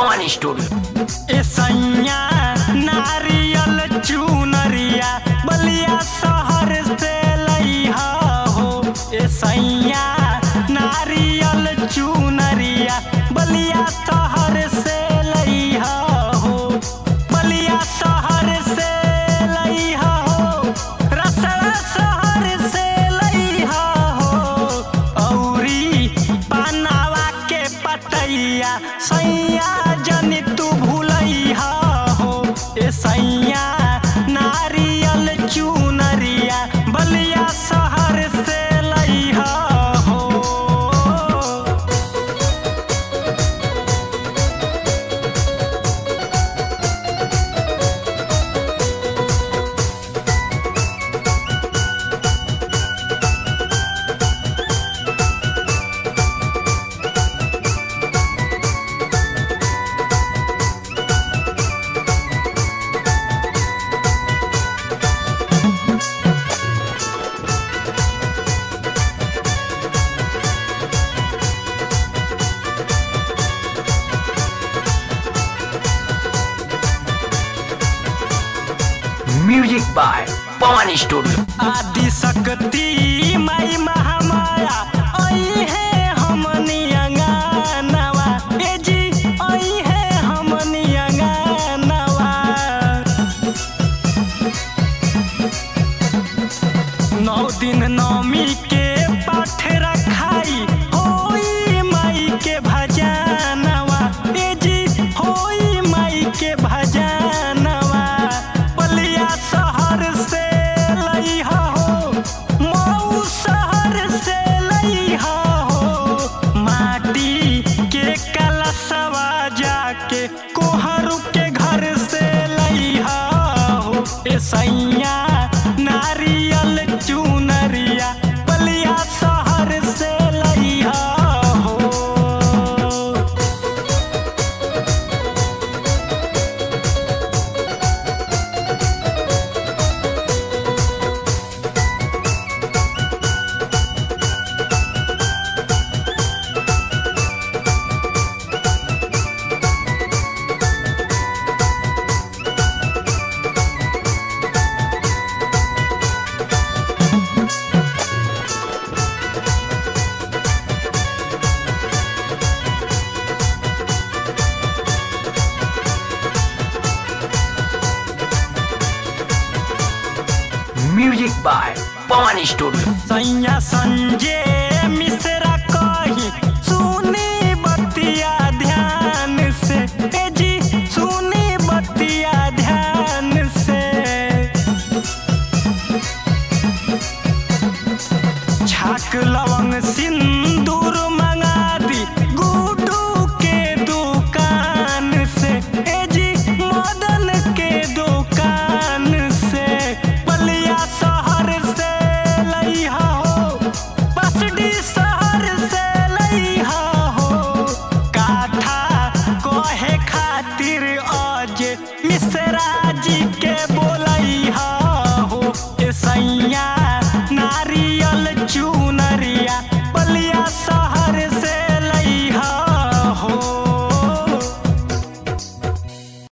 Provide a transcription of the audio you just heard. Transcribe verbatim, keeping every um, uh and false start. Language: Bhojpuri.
पवन स्टूडियो। ए सैया नारियल चुनरिया बलिया शहर से लइहा हो। ए सैया नारियल चुनरिया बलिया शहर से लइहा हो। बलिया शहर से लइहा हो, रसड़ा शहर से लइहा हो। औरी पनावा के पतैया सैया जनी तू भूलैहा हो। ए सैया नारियल चुनरिया बलिया शहर से लइहा हो। Music by Pawan studio. Adi Shakti माई महामाया आई है हमनी अंगनवा। ए जी आई है हमनी अंगनवा। नौ दिन नौमी के पाठ रखाई होई माई के भजनवा। ए जी होई माई के भजनवा। बलिया शहर से लइहा हो, मऊ शहर से लइहा हो। माटी के कलशवा जाके कोहरू के घर से लइहा हो। ए सैया नारियल चुनरिया बलिया शहर से लइहा हो। Music by Pawan studio. सैया संजय